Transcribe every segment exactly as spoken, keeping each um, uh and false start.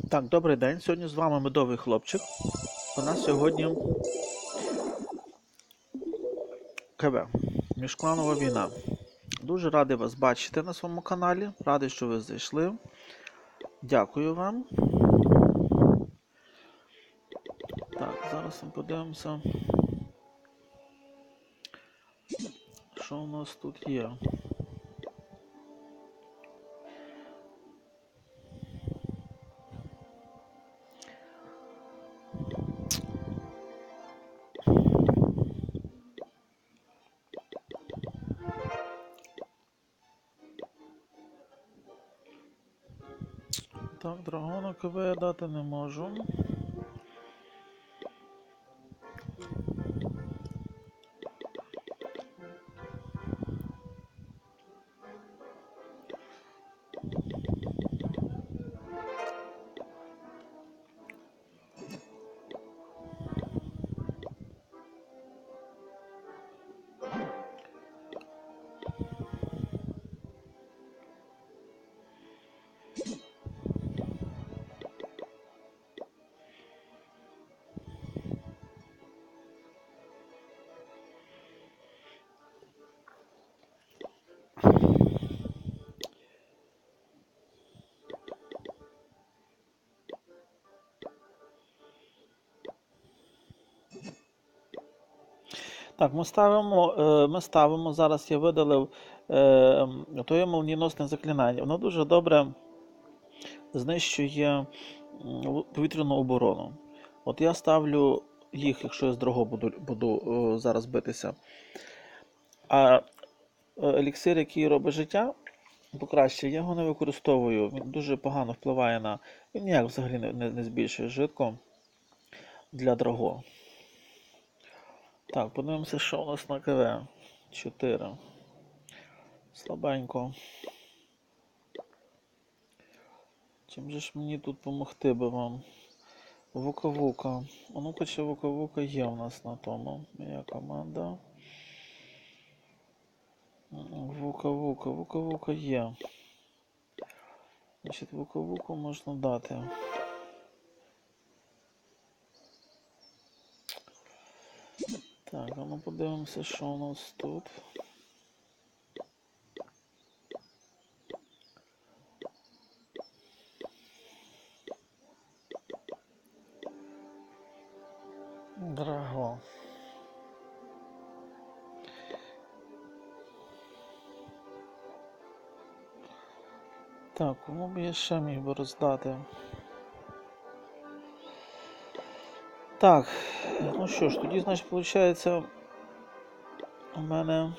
Так, добрий день. Сьогодні з вами медовий хлопчик. У нас сьогодні КВ. Міжкланова війна. Дуже радий вас бачити на своєму каналі. Радий, що ви зайшли. Дякую вам. Так, зараз ми подивимося, що у нас тут є. Так, драгона КВ я дати не можу. Так, ми ставимо, ми ставимо, зараз я видалив твоє молнієносне заклинання. Воно дуже добре знищує повітряну оборону. От я ставлю їх, якщо я з другого буду, буду зараз битися. А еліксир, який робить життя покращує, я його не використовую. Він дуже погано впливає на... Він ніяк взагалі не, не, не збільшує житко для драго. Так, подивимося, що у нас на КВ. чотири. Слабенько. Чим же ж мені тут допомогти би вам? Вука-вука. А ну-ка, чи вука-вука є у нас на тому. Моя команда. Вука-вука. Вука-вука є. Значить, вука-вуку можна дати. Так, а ну подивимося, що у нас тут. Драго. Так, кому б я ще міг би роздати? Так, ну що ж, тоді, значить, виходить, у мене...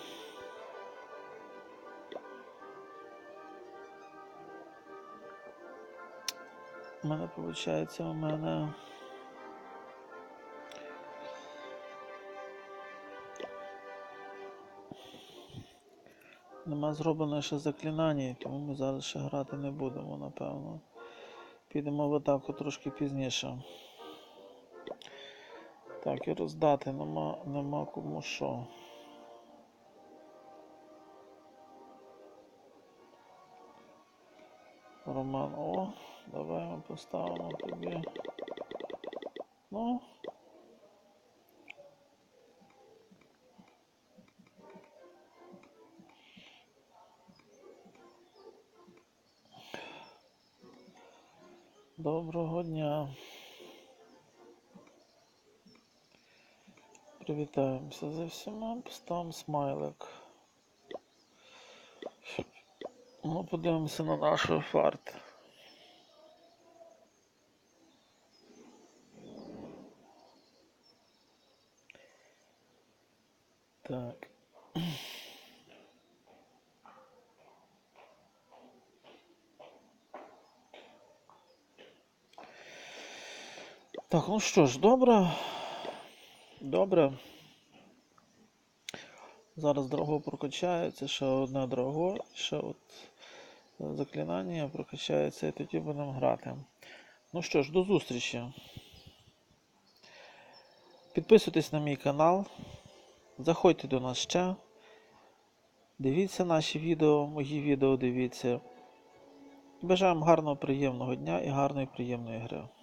У мене, виходить, у мене... Нема зроблено ще заклинання, тому ми зараз ще грати не будемо, напевно. Підемо в атаку трошки пізніше. Так, і роздати нема, нема кому що. Роман, о, давай ми поставимо тобі. Ну. Доброго дня. Привітаємося зі всіма, поставимо смайлик. Ну, подивимося на нашу фарт. Так. Так, ну що ж, добре. Добре. Зараз драго прокачається, ще одне драго, ще от заклинання прокачається і тоді будемо грати. Ну що ж, до зустрічі. Підписуйтесь на мій канал, заходьте до нас ще, дивіться наші відео, мої відео дивіться. Бажаємо гарного, приємного дня і гарної, приємної гри.